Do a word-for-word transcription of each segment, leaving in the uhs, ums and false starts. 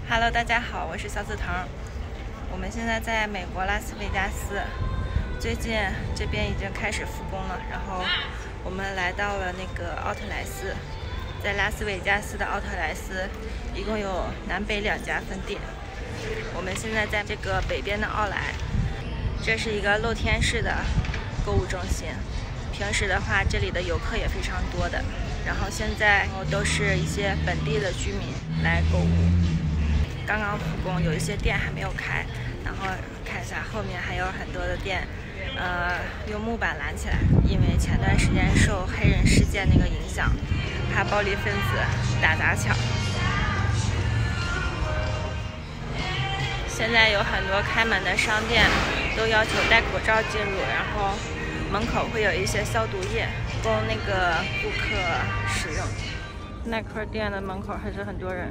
Hello， 大家好，我是小紫藤。我们现在在美国拉斯维加斯，最近这边已经开始复工了，然后我们来到了那个奥特莱斯。在拉斯维加斯的奥特莱斯，一共有南北两家分店。我们现在在这个北边的奥莱，这是一个露天式的购物中心。平时的话，这里的游客也非常多的。然后现在都是一些本地的居民来购物。刚刚复工，有一些店还没有开，然后看一下后面还有很多的店，呃，用木板拦起来，因为前段时间受黑人事件那个影响，怕暴力分子打砸抢。现在有很多开门的商店都要求戴口罩进入，然后门口会有一些消毒液供那个顾客使用。耐克店的门口还是很多人。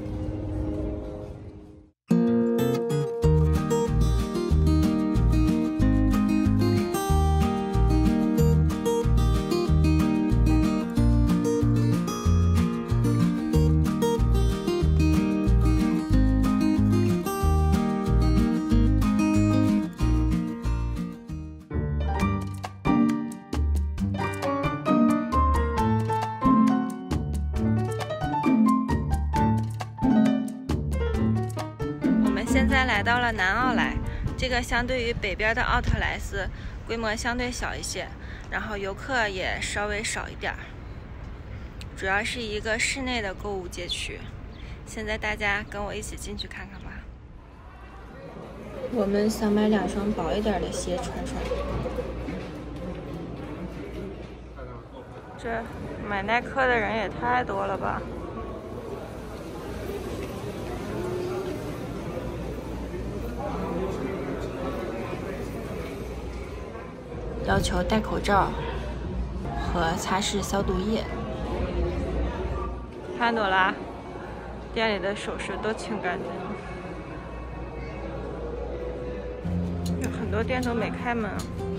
现在来到了南奥莱，这个相对于北边的奥特莱斯规模相对小一些，然后游客也稍微少一点，主要是一个室内的购物街区。现在大家跟我一起进去看看吧。我们想买两双薄一点的鞋穿穿。这买耐克的人也太多了吧！要求戴口罩和擦拭消毒液。潘朵拉店里的首饰都清干净了，有很多店都没开门。